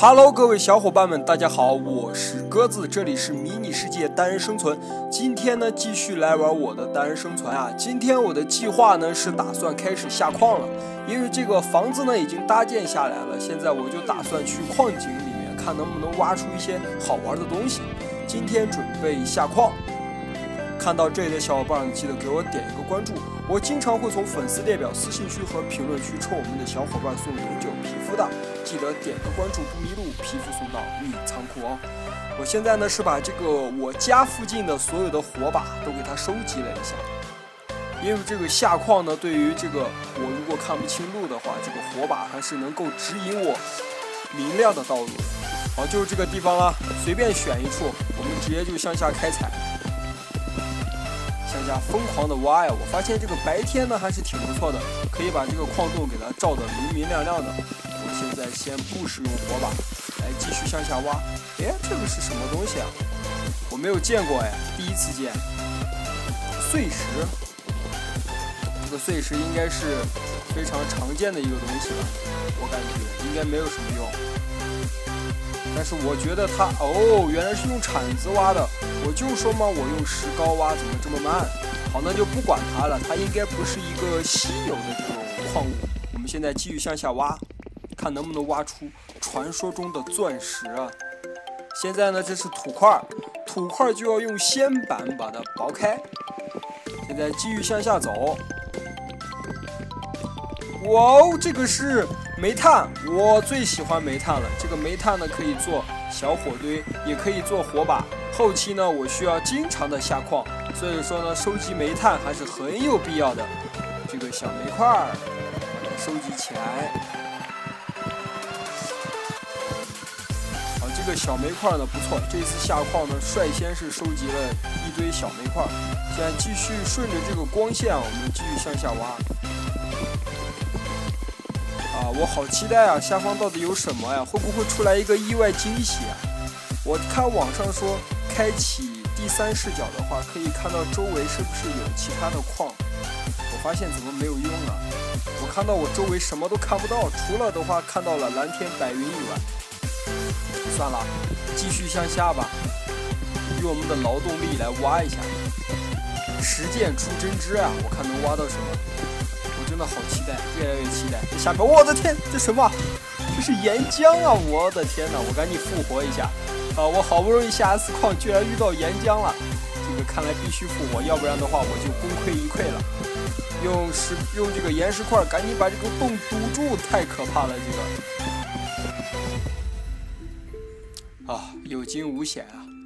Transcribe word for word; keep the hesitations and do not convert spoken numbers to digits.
Hello， 各位小伙伴们，大家好，我是鸽子，这里是迷你世界单人生存。今天呢，继续来玩我的单人生存啊。今天我的计划呢是打算开始下矿了，因为这个房子呢已经搭建下来了，现在我就打算去矿井里面看能不能挖出一些好玩的东西。今天准备下矿。看到这里的小伙伴记得给我点一个关注，我经常会从粉丝列表、私信区和评论区抽我们的小伙伴送永久皮肤的，记得点个关注不迷路，皮肤送到你仓库哦。我现在呢是把这个我家附近的所有的火把都给它收集了一下，因为这个下矿呢，对于这个我如果看不清路的话，这个火把还是能够指引我明亮的道路的。好，就是这个地方啦，随便选一处，我们直接就向下开采。向下疯狂的挖呀！我发现这个白天呢还是挺不错的，可以把这个矿洞给它照得明明亮亮的。我现在先不使用火把，来继续向下挖。哎，这个是什么东西啊？我没有见过哎，第一次见。碎石，这个碎石应该是非常常见的一个东西吧？我感觉应该没有什么用。但是我觉得它哦，原来是用铲子挖的。我就说嘛，我用石膏挖怎么这么慢？好，那就不管它了，它应该不是一个稀有的这种矿物。我们现在继续向下挖，看能不能挖出传说中的钻石啊！现在呢，这是土块，土块就要用锨板把它刨开。现在继续向下走。哇哦，这个是煤炭，我最喜欢煤炭了。这个煤炭呢，可以做小火堆，也可以做火把。后期呢，我需要经常的下矿，所以说呢，收集煤炭还是很有必要的。这个小煤块儿，把它收集起来。好，这个小煤块呢不错，这次下矿呢，率先是收集了一堆小煤块。现在继续顺着这个光线，我们继续向下挖。啊，我好期待啊！下方到底有什么呀？会不会出来一个意外惊喜啊？我看网上说，开启第三视角的话，可以看到周围是不是有其他的矿。我发现怎么没有用啊？我看到我周围什么都看不到，除了的话看到了蓝天白云以外。算了，继续向下吧，用我们的劳动力来挖一下。实践出真知啊！我看能挖到什么。我真的好期待，越来越期待。下面，我的天，这什么？这是岩浆啊！我的天哪，我赶紧复活一下啊！我好不容易下一次矿，居然遇到岩浆了。这个看来必须复活，要不然的话我就功亏一篑了。用石用这个岩石块，赶紧把这个洞堵住，太可怕了！这个啊，有惊无险啊！